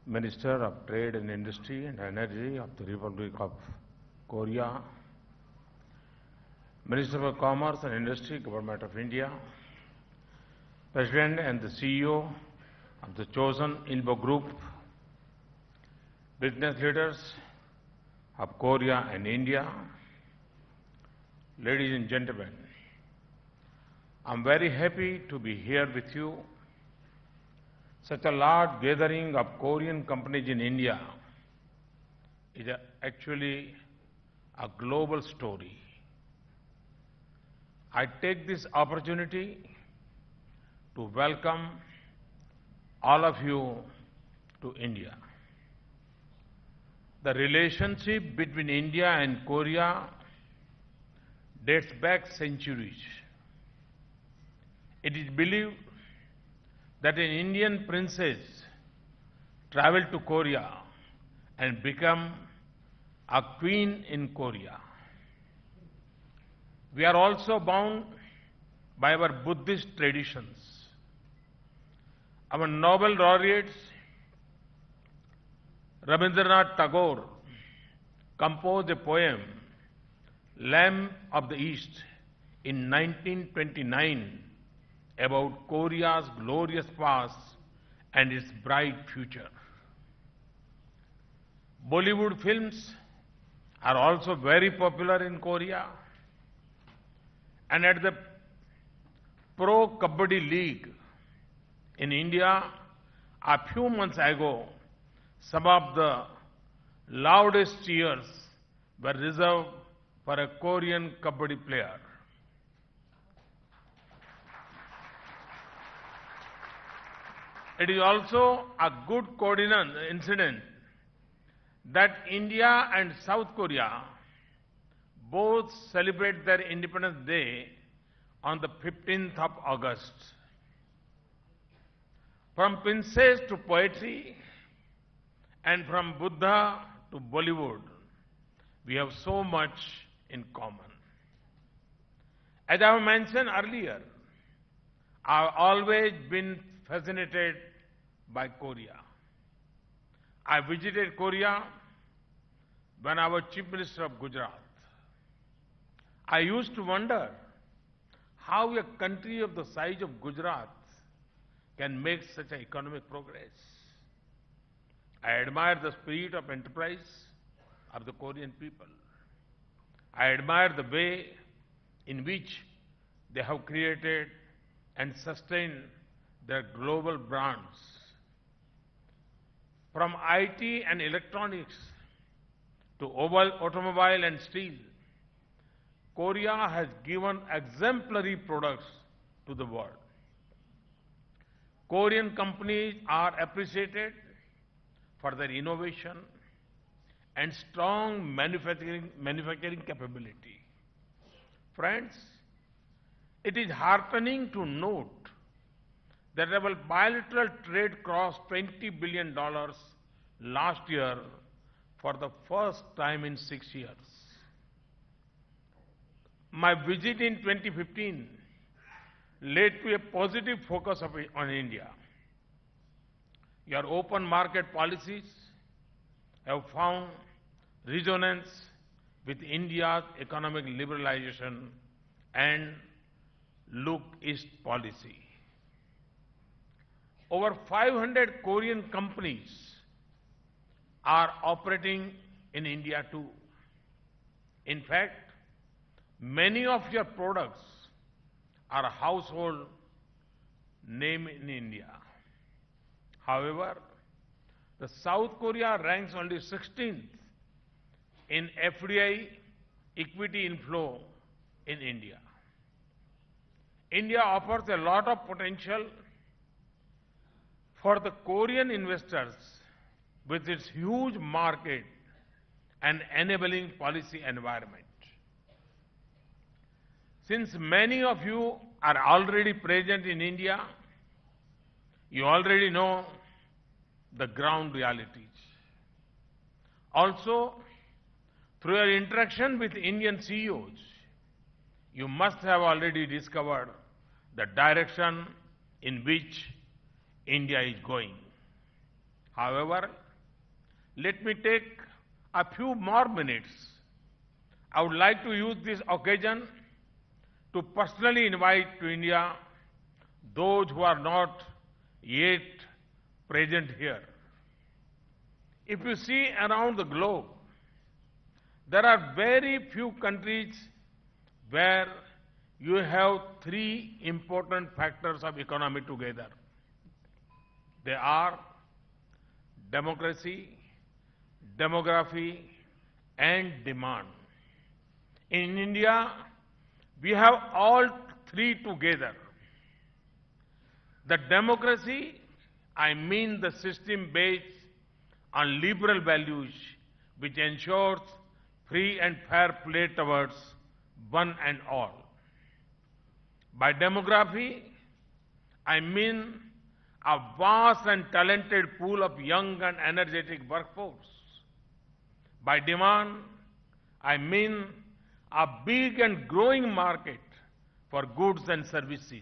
Minister of Trade and Industry and Energy of the Republic of Korea, Minister for Commerce and Industry, Government of India, President and the CEO of the chosen Inbo Group, business leaders of Korea and India, ladies and gentlemen, I'm very happy to be here with you. Such a large gathering of Korean companies in India is actually a global story. I take this opportunity to welcome all of you to India. The relationship between India and Korea dates back centuries. It is believed that an Indian princess traveled to Korea and became a queen in Korea. We are also bound by our Buddhist traditions. Our Nobel laureates, Rabindranath Tagore, composed a poem, Lamp of the East, in 1929 about Korea's glorious past and its bright future. Bollywood films are also very popular in Korea, and at the Pro Kabaddi League in India a few months ago, some of the loudest cheers were reserved for a Korean Kabaddi player. It is also a good incident that India and South Korea both celebrate their Independence Day on the 15th of August. From princess to poetry and from Buddha to Bollywood, we have so much in common. As I have mentioned earlier, I have always been fascinated by Korea. I visited Korea when I was Chief Minister of Gujarat. I used to wonder how a country of the size of Gujarat can make such an economic progress. I admire the spirit of enterprise of the Korean people. I admire the way in which they have created and sustained their global brands. From IT and electronics to automobile and steel, Korea has given exemplary products to the world. Korean companies are appreciated for their innovation and strong manufacturing capability. Friends, it is heartening to note that our bilateral trade crossed $20 billion last year for the first time in 6 years. My visit in 2015 led to a positive focus on India. Your open market policies have found resonance with India's economic liberalization and Look East policy. Over 500 Korean companies are operating in India too. In fact, many of your products are a household name in India. However, the South Korea ranks only 16th in FDI equity inflow in India. India offers a lot of potential for the Korean investors with its huge market and enabling policy environment. Since many of you are already present in India, you already know the ground realities. Also, through your interaction with Indian CEOs, you must have already discovered the direction in which India is going. However, let me take a few more minutes. I would like to use this occasion to personally invite to India those who are not yet present here. If you see around the globe, there are very few countries where you have three important factors of economy together. They are democracy, demography, and demand. In India, we have all three together. The democracy, I mean the system based on liberal values which ensures free and fair play towards one and all. By demography, I mean a vast and talented pool of young and energetic workforce. By demand, I mean a big and growing market for goods and services.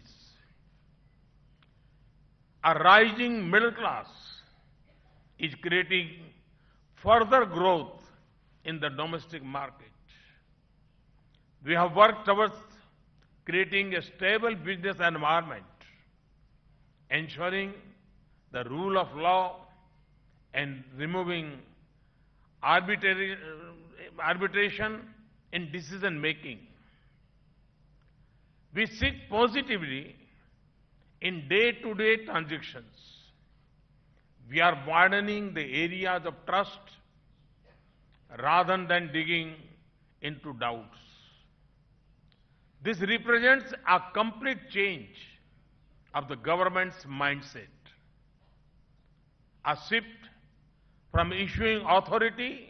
A rising middle class is creating further growth in the domestic market. We have worked towards creating a stable business environment, ensuring the rule of law and removing arbitration in decision making. We seek positively in day-to-day transactions. We are widening the areas of trust rather than digging into doubts. This represents a complete change of the government's mindset, a shift from issuing authority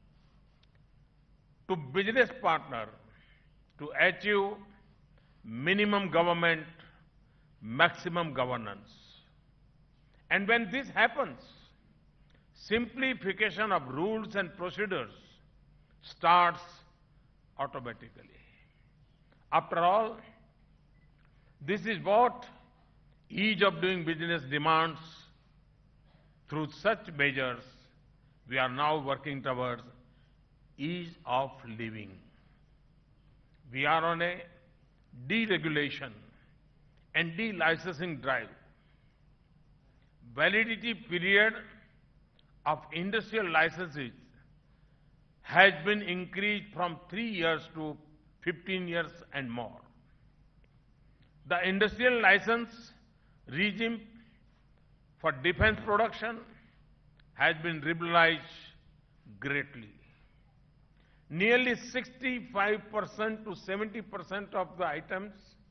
to business partner to achieve minimum government, maximum governance. And when this happens, simplification of rules and procedures starts automatically. After all, this is what ease of doing business demands. Through such measures, we are now working towards ease of living. We are on a deregulation and delicensing drive. Validity period of industrial licenses has been increased from 3 years to 15 years and more. The industrial license regime for defense production has been liberalized greatly. Nearly 65% to 70% of the items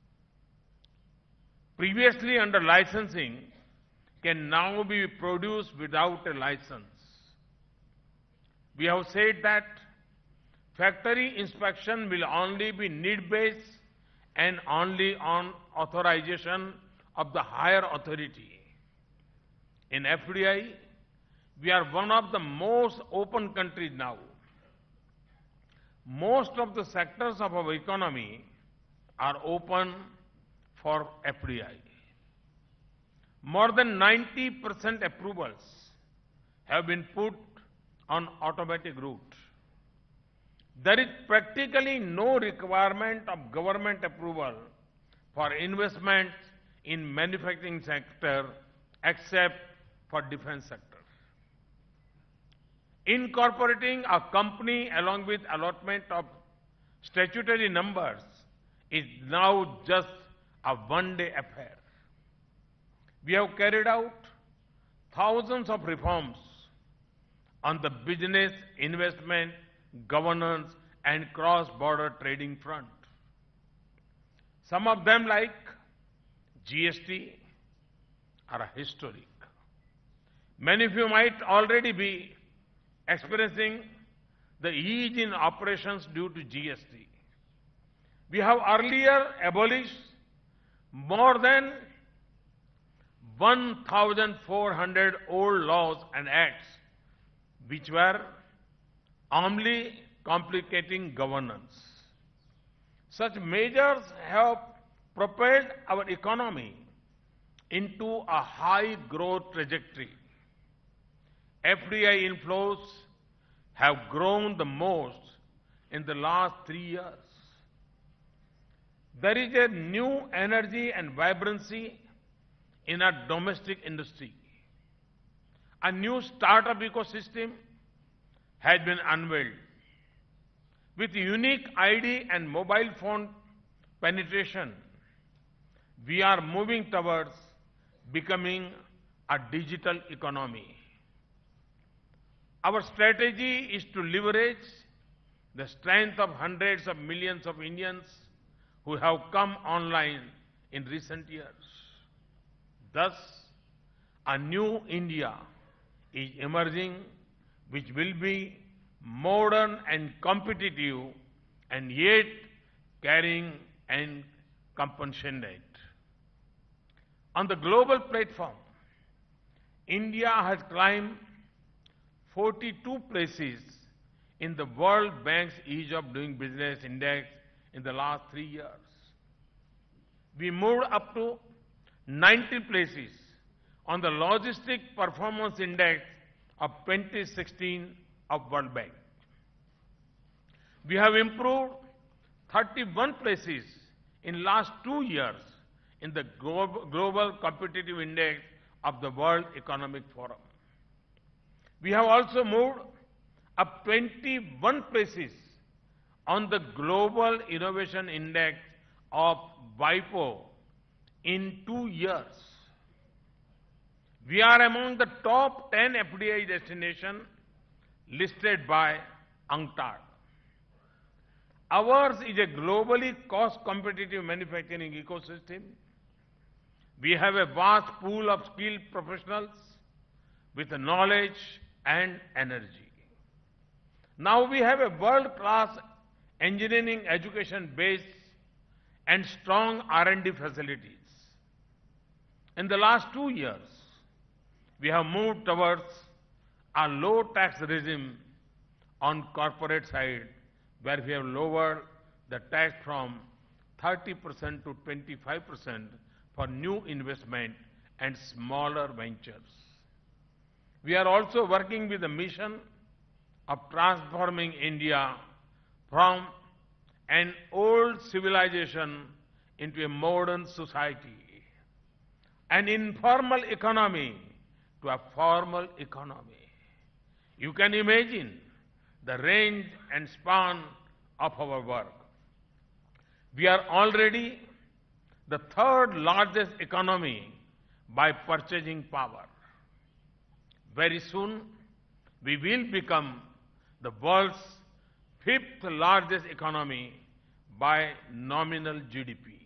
previously under licensing can now be produced without a license. We have said that factory inspection will only be need-based and only on authorization of the higher authority. In FDI, we are one of the most open countries now. Most of the sectors of our economy are open for FDI. More than 90% approvals have been put on automatic route. There is practically no requirement of government approval for investments in manufacturing sector except for defense sector. Incorporating a company along with allotment of statutory numbers is now just a one-day affair. We have carried out thousands of reforms on the business, investment, governance, and cross-border trading front. Some of them, like GST, are historic. Many of you might already be experiencing the ease in operations due to GST. We have earlier abolished more than 1,400 old laws and acts which were only complicating governance. Such measures have propelled our economy into a high growth trajectory. FDI inflows have grown the most in the last 3 years. There is a new energy and vibrancy in our domestic industry. A new startup ecosystem has been unveiled. With unique ID and mobile phone penetration, we are moving towards becoming a digital economy. Our strategy is to leverage the strength of hundreds of millions of Indians who have come online in recent years. Thus, a new India is emerging which will be modern and competitive and yet caring and compassionate. On the global platform, India has climbed 42 places in the World Bank's Ease of Doing Business Index in the last 3 years. We moved up to 90 places on the Logistic Performance Index of 2016 of World Bank. We have improved 31 places in last 2 years in the Global Competitive Index of the World Economic Forum. We have also moved up 21 places on the Global Innovation Index of WIPO in 2 years. We are among the top 10 FDI destinations listed by UNCTAD. Ours is a globally cost-competitive manufacturing ecosystem. We have a vast pool of skilled professionals with knowledge and energy. Now we have a world-class engineering education base and strong R&D facilities. In the last 2 years, we have moved towards a low tax regime on corporate side, where we have lowered the tax from 30% to 25% for new investment and smaller ventures. We are also working with the mission of transforming India from an old civilization into a modern society, an informal economy to a formal economy. You can imagine the range and span of our work. We are already the third largest economy by purchasing power. Very soon, we will become the world's fifth largest economy by nominal GDP.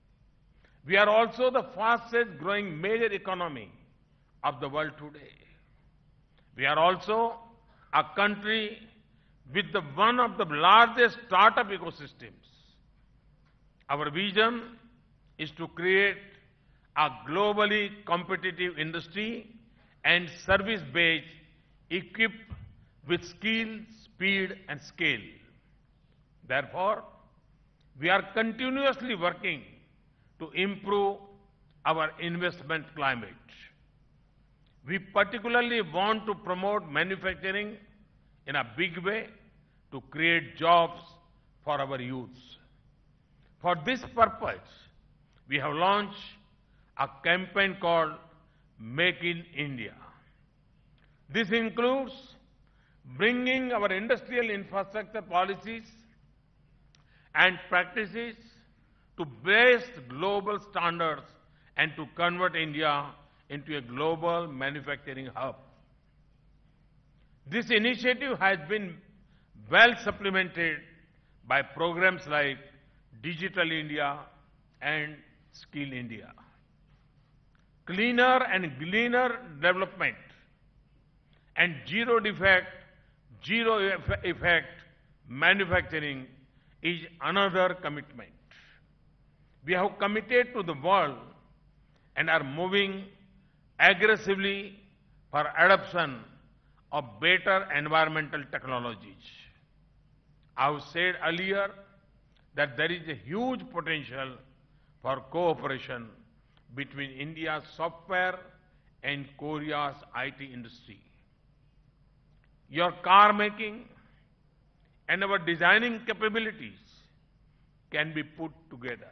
We are also the fastest growing major economy of the world today. We are also a country with one of the largest startup ecosystems. Our vision is to create a globally competitive industry and service base equipped with skill, speed, and scale. Therefore, we are continuously working to improve our investment climate. We particularly want to promote manufacturing in a big way to create jobs for our youths. For this purpose, we have launched a campaign called Make in India. This includes bringing our industrial infrastructure policies and practices to best global standards and to convert India into a global manufacturing hub. This initiative has been well supplemented by programs like Digital India and Skill India. Cleaner and greener development and zero defect, zero effect manufacturing is another commitment. We have committed to the world and are moving aggressively for adoption of better environmental technologies. I have said earlier that there is a huge potential for cooperation between India's software and Korea's IT industry. your car making, and our designing capabilities can be put together.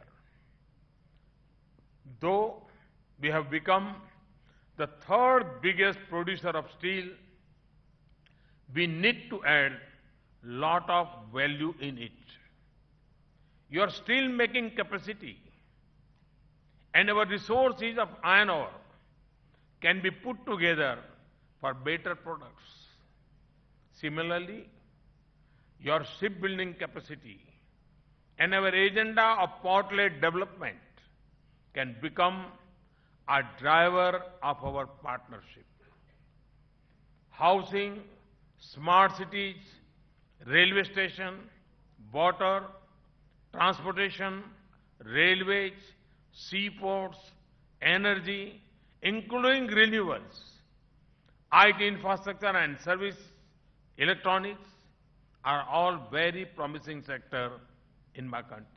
Though we have become the third biggest producer of steel, we need to add lot of value in it. Your steel making capacity and our resources of iron ore can be put together for better products. Similarly, your shipbuilding capacity and our agenda of port-led development can become a driver of our partnership. Housing, smart cities, railway station, water, transportation, railways, seaports, energy, including renewables, IT infrastructure and service, electronics are all very promising sectors in my country.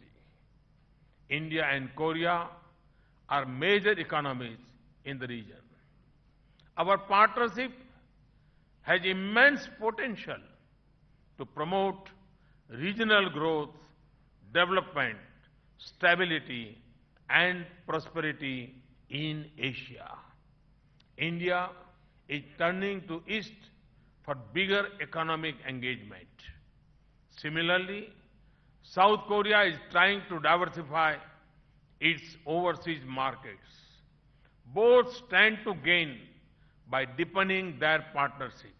India and Korea are major economies in the region. Our partnership has immense potential to promote regional growth, development, stability, and prosperity in Asia. India is turning to East for bigger economic engagement. Similarly, South Korea is trying to diversify its overseas markets. Both stand to gain by deepening their partnership.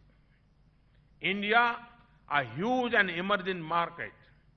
India, a huge and emerging market,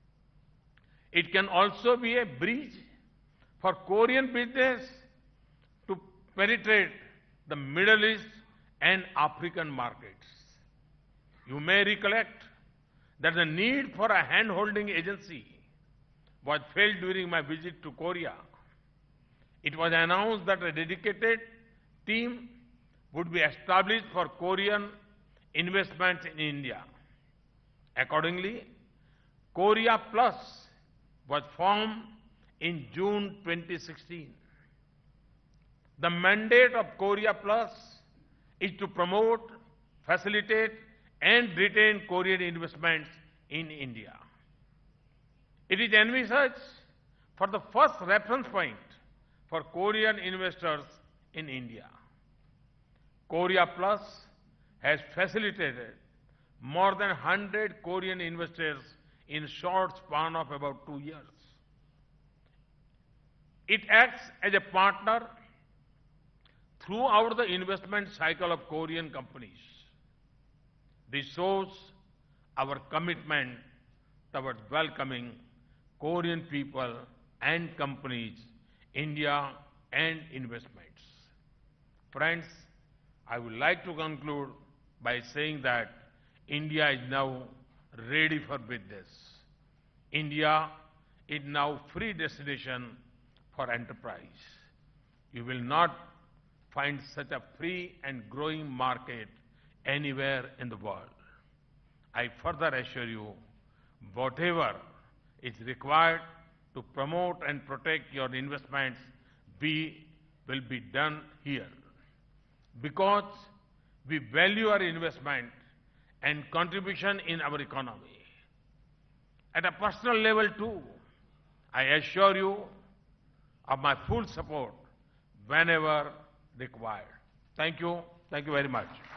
it can also be a bridge for Korean business to penetrate the Middle East and African markets. You may recollect that the need for a hand-holding agency was felt during my visit to Korea. It was announced that a dedicated team would be established for Korean investments in India. Accordingly, Korea Plus was formed in June 2016. The mandate of Korea Plus is to promote, facilitate, and retain Korean investments in India. It is envisaged for the first reference point for Korean investors in India. Korea Plus has facilitated more than 100 Korean investors in a short span of about 2 years. It acts as a partner throughout the investment cycle of Korean companies. This shows our commitment towards welcoming Korean people and companies, India, and investments. Friends, I would like to conclude by saying that India is now ready for business. India is now free destination for enterprise. You will not find such a free and growing market anywhere in the world. I further assure you, whatever is required to promote and protect your investments will be done here. Because we value our investment and contribution in our economy. At a personal level too, I assure you of my full support whenever required. Thank you. Thank you very much.